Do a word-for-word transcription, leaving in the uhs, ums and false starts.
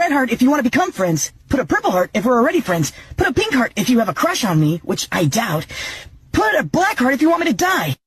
red heart if you want to become friends. Put a purple heart if we're already friends. Put a pink heart if you have a crush on me, which I doubt. Put a black heart if you want me to die.